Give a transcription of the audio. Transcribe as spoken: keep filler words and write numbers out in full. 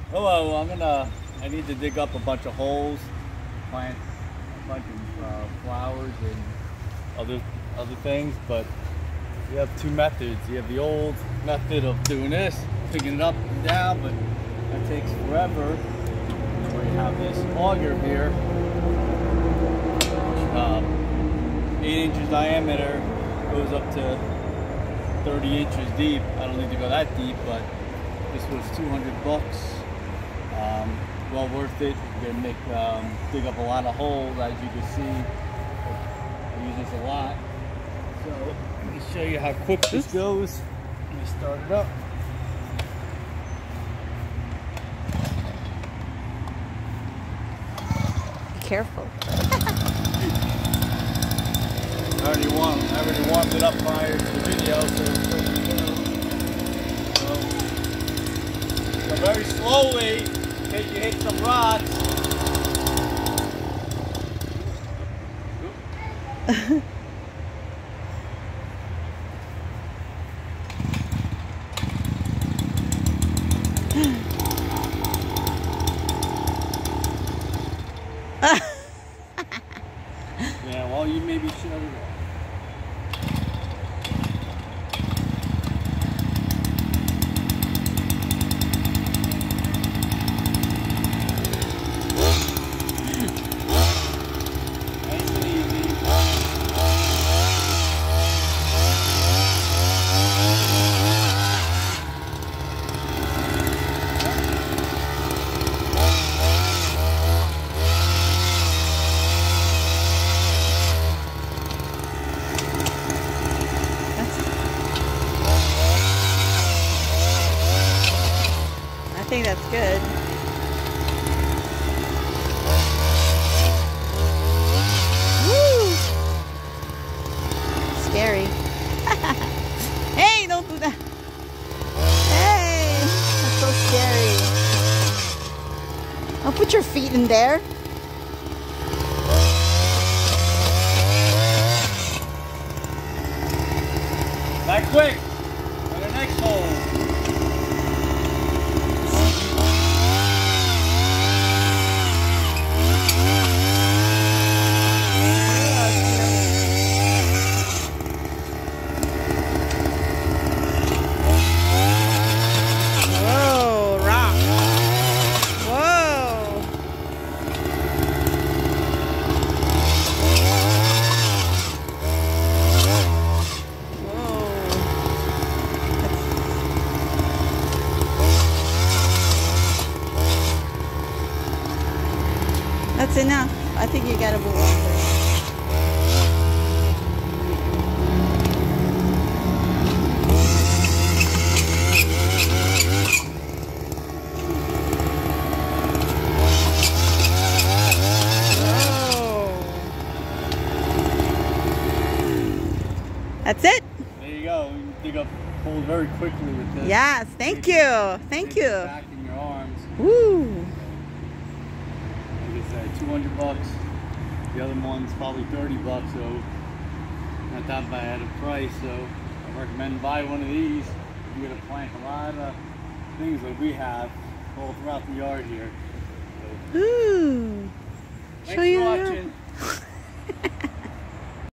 Hello, I'm gonna, I need to dig up a bunch of holes, plant a bunch of uh, flowers and other, other things, but you have two methods. You have the old method of doing this, picking it up and down, but that takes forever. Where you have this auger here, um, eight inches diameter, goes up to thirty inches deep. I don't need to go that deep, but this was two hundred bucks. Um, well worth it. You're gonna make um, dig up a lot of holes, as you can see. I use this a lot. So let me show you how quick this goes. Let me start it up. Be careful. I already warmed, I already warmed it up prior to the video, so it's so, so very slowly, in case you hit some rocks. Yeah, well, you maybe should have. I think that's good. Woo! Scary. Hey, don't do that. Hey, that's so scary. Don't put your feet in there. Back quick. On the next hole. That's enough. I think you gotta move on. That's it. There you go. You can dig up holes very quickly with this. Yes, thank you. Thank you. Back in your arms. Woo. Like I said, two hundred bucks. The other one's probably thirty bucks, so not that bad a price. So I recommend buy one of these. You're gonna plant a lot of things like we have all throughout the yard here. So, Ooh. thanks Show you for watching.